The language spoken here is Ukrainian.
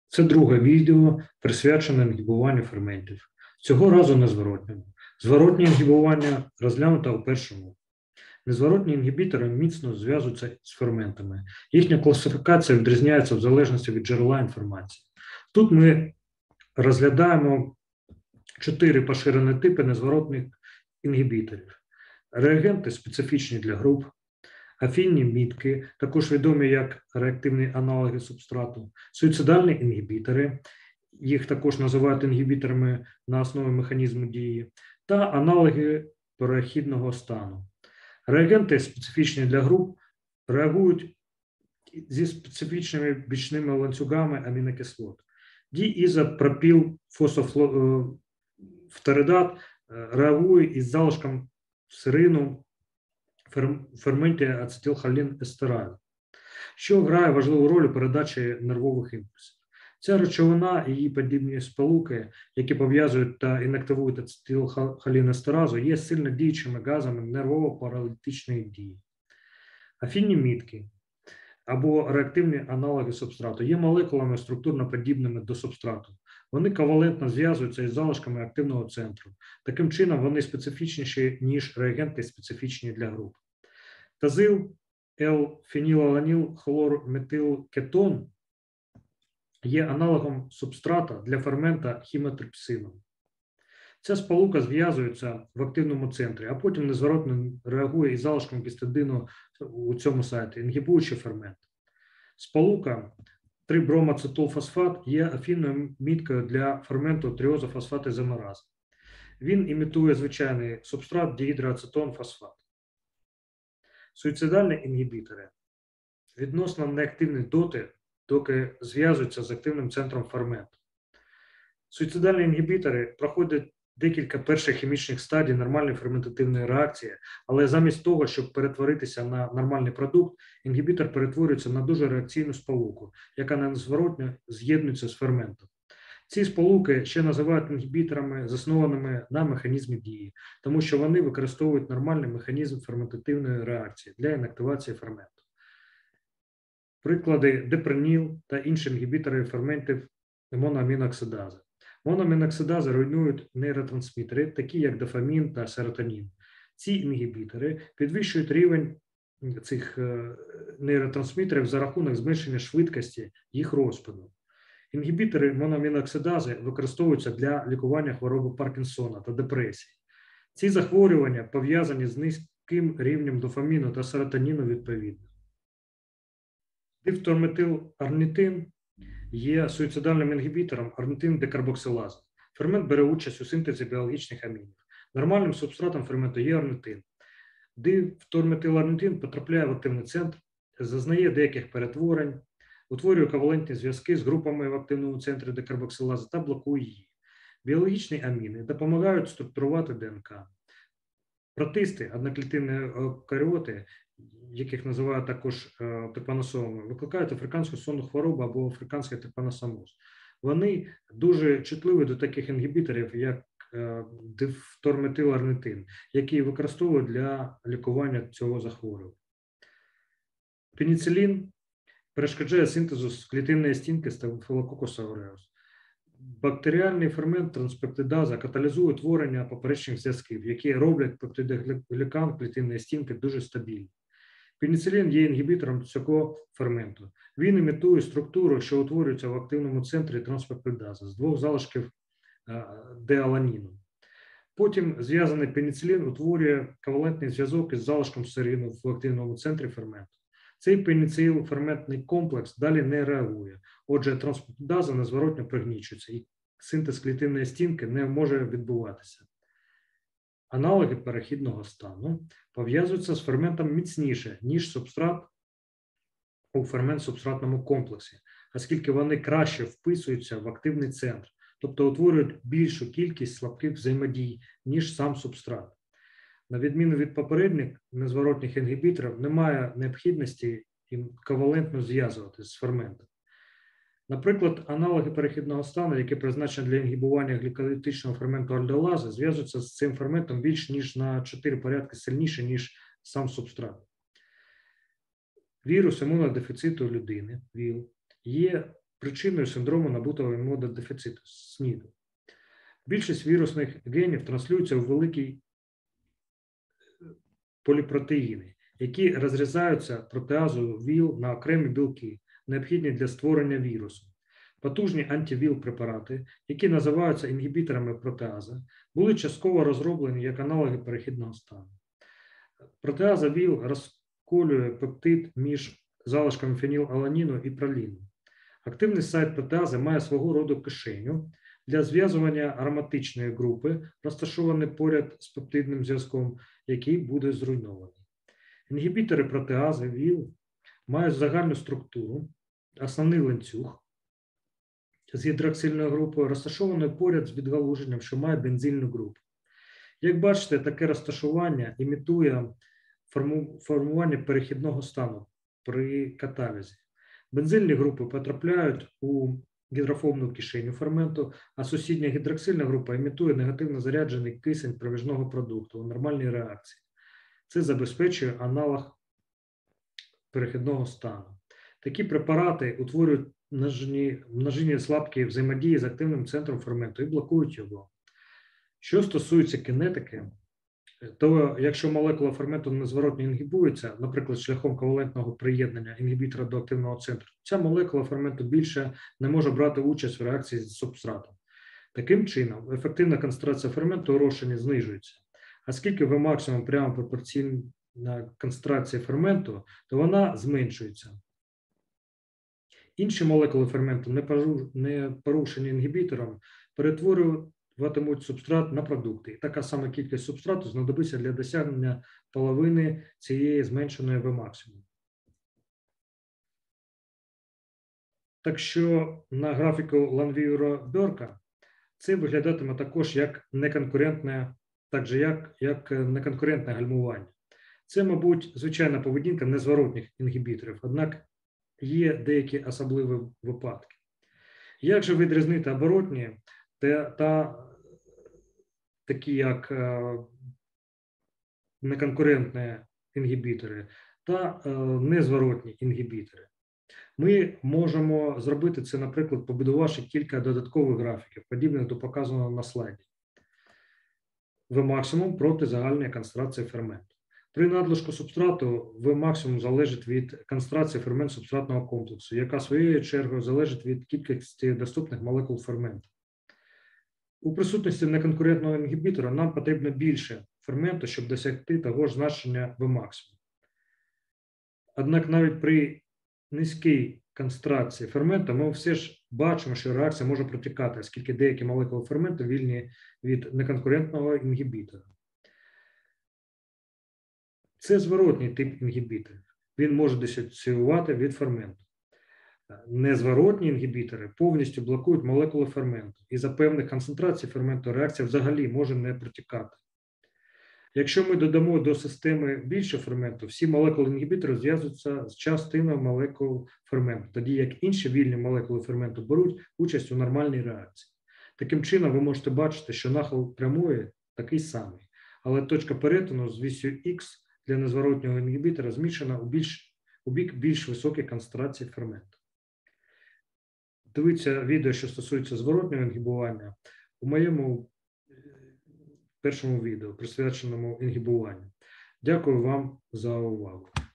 Це друге відео, присвячене інгібуванню ферментів. Цього разу незворотньому. Зворотнє інгібування розглянуто у першому. Незворотні інгібітори міцно зв'язуються з ферментами. Їхня класифікація відрізняється в залежності від джерела інформації. Тут ми розглядаємо 4 поширені типи незворотних інгібіторів. Реагенти специфічні для груп, афінні мітки, також відомі як реактивні аналоги субстрату, суїцидальні інгібітори, їх також називають інгібіторами на основі механізму дії, та аналоги перехідного стану. Реагенти специфічні для груп реагують зі специфічними бічними ланцюгами амінокислот. Діізопропілфосфофторидат реагує із залишком серину в ферменті ацетилхолінестеразу, що грає важливу роль у передачі нервових імпульсів. Ця речовина і її подібні сполуки, які пов'язують та інактивують ацетилхолінестеразу, є сильно діючими газами нервово-паралітичної дії. Афінні мітки або реактивні аналоги субстрату є молекулами структурно подібними до субстрату. Вони ковалентно зв'язуються із залишками активного центру. Таким чином, вони специфічніші, ніж реагенти, специфічні для груп. Тазил, L-фенілаланіл, хлорметилкетон є аналогом субстрата для фермента хімотрипсину. Ця сполука зв'язується в активному центрі, а потім незворотно реагує із залишком гістидину у цьому сайті, інгібуючи фермент. Сполука 3-бромацетилфосфат є афінною міткою для ферменту тріозофосфатизомерази. Він імітує звичайний субстрат дігідроацетон-фосфат. Суїцидальні інгібітори відносно неактивні доки зв'язуються з активним центром ферменту. Суїцидальні інгібітори проходять декілька перших хімічних стадій нормальної ферментативної реакції, але замість того, щоб перетворитися на нормальний продукт, інгібітор перетворюється на дуже реакційну сполуку, яка незворотно з'єднується з ферментом. Ці сполуки ще називають інгібіторами, заснованими на механізмі дії, тому що вони використовують нормальний механізм ферментативної реакції для інактивації ферменту. Приклади депреніл та інші інгібітори ферментів моноаміноксидази. Моноаміноксидази руйнують нейротрансмітери, такі як дофамін та серотонін. Ці інгібітори підвищують рівень цих нейротрансмітерів за рахунок зменшення швидкості їх розпаду. Інгібітори моноаміноксидази використовуються для лікування хвороби Паркінсона та депресії. Ці захворювання пов'язані з низьким рівнем дофаміну та серотоніну відповідно. Дифторметиларнітин є суїцидальним інгібітором орнітин-декарбоксилази. Фермент бере участь у синтезі біологічних амінів. Нормальним субстратом ферменту є орнітин. Дифторметиларнітин потрапляє в активний центр, зазнає деяких перетворень, утворює ковалентні зв'язки з групами в активному центрі декарбоксилази та блокує її. Біологічні аміни допомагають структурувати ДНК. Протисти, одноклітинні еукаріоти, яких називають також трипаносомами, викликають африканську сонну хворобу або африканський трипаносомоз. Вони дуже чутливі до таких інгібіторів, як дифторметиларнітин, який використовують для лікування цього захворювання. Пеніцилін перешкоджає синтезу клітинної стінки стафілококуса ауреус. Бактеріальний фермент транспептидаза каталізує утворення поперечних зв'язків, які роблять пептидоглікан клітинної стінки дуже стабільним. Пеніцилін є інгібітором цього ферменту. Він імітує структуру, що утворюється в активному центрі транспептидази з двох залишків деаланіну. Потім зв'язаний пеніцилін утворює ковалентний зв'язок із залишком серину в активному центрі ферменту. Цей пеніцилферментний комплекс далі не реагує. Отже, транспептидаза незворотно пригнічується і синтез клітинної стінки не може відбуватися. Аналоги перехідного стану пов'язуються з ферментом міцніше, ніж субстрат у фермент-субстратному комплексі, оскільки вони краще вписуються в активний центр, тобто утворюють більшу кількість слабких взаємодій, ніж сам субстрат. На відміну від попередніх незворотних інгібіторів, немає необхідності їм ковалентно зв'язуватися з ферментом. Наприклад, аналоги перехідного стану, які призначені для інгібування гліколітичного ферменту альдолази, зв'язуються з цим ферментом більш ніж на 4 порядки сильніше, ніж сам субстрат. Вірус імунодефіциту людини, ВІЛ, є причиною синдрому набутого імунодефіциту СНІДу. Більшість вірусних генів транслюються у великі поліпротеїни, які розрізаються протеазою ВІЛ на окремі білки, необхідні для створення вірусу. Потужні антивіл-препарати, які називаються інгібіторами протеази, були частково розроблені як аналоги перехідного стану. Протеаза ВІЛ розколює пептид між залишками фенілаланіну і проліну. Активний сайт протеази має свого роду кишеню для зв'язування ароматичної групи, розташованої поряд з пептидним зв'язком, який буде зруйнований. Інгібітори протеази ВІЛ мають загальну структуру, основний ланцюг з гідроксильною групою, розташованою поряд з відгалуженням, що має бензильну групу. Як бачите, таке розташування імітує формування перехідного стану при каталізі. Бензильні групи потрапляють у гідрофобну кишеню ферменту, а сусідня гідроксильна група імітує негативно заряджений кисень проміжного продукту у нормальній реакції. Це забезпечує аналог перехідного стану. Такі препарати утворюють множинні слабкі взаємодії з активним центром ферменту і блокують його. Що стосується кинетики, то якщо молекула ферменту незворотно інгібується, наприклад, шляхом ковалентного приєднання інгібітора до активного центру, ця молекула ферменту більше не може брати участь в реакції з субстратом. Таким чином, ефективна концентрація ферменту у розчині знижується. Оскільки В максимум прямо пропорційна концентрації ферменту, то вона зменшується. Інші молекули ферменту, не порушені інгібітором, перетворюватимуть субстрат на продукти. І така сама кількість субстрату знадобиться для досягнення половини цієї зменшеної В максимум. Так що на графіку Ланвіюра-Бьорка це виглядатиме також як неконкурентне, як неконкурентне гальмування. Це, мабуть, звичайна поведінка незворотних інгібіторів, однак є деякі особливі випадки. Як же відрізнити оборотні та такі як неконкурентні інгібітори та незворотні інгібітори? Ми можемо зробити це, наприклад, побудувавши кілька додаткових графіків, подібних до показаного на слайді. В максимум проти загальної концентрації ферменту. При надлишку субстрату В максимум залежить від концентрації фермент-субстратного комплексу, яка своєю чергою залежить від кількості доступних молекул ферменту. У присутності неконкурентного інгібітора нам потрібно більше ферменту, щоб досягти того ж значення В максимум. Однак навіть при низькій концентрації ферменту ми все ж бачимо, що реакція може протікати, оскільки деякі молекули ферменту вільні від неконкурентного інгібітора. Це зворотній тип інгібіторів. Він може дисоціювати від ферменту. Незворотні інгібітори повністю блокують молекули ферменту, і за певних концентрацій ферменту реакція взагалі може не протікати. Якщо ми додамо до системи більше ферменту, всі молекули інгібіторів зв'язуються з частиною молекул ферменту, тоді як інші вільні молекули ферменту беруть участь у нормальній реакції. Таким чином, ви можете бачити, що нахил прямої такий самий, але точка перетину з вісю Х для незворотнього інгібітора зміщена у бік більш високої концентрації ферменту. Дивіться відео, що стосується зворотнього інгібування, у моєму першому відео, присвяченому інгібуванню. Дякую вам за увагу.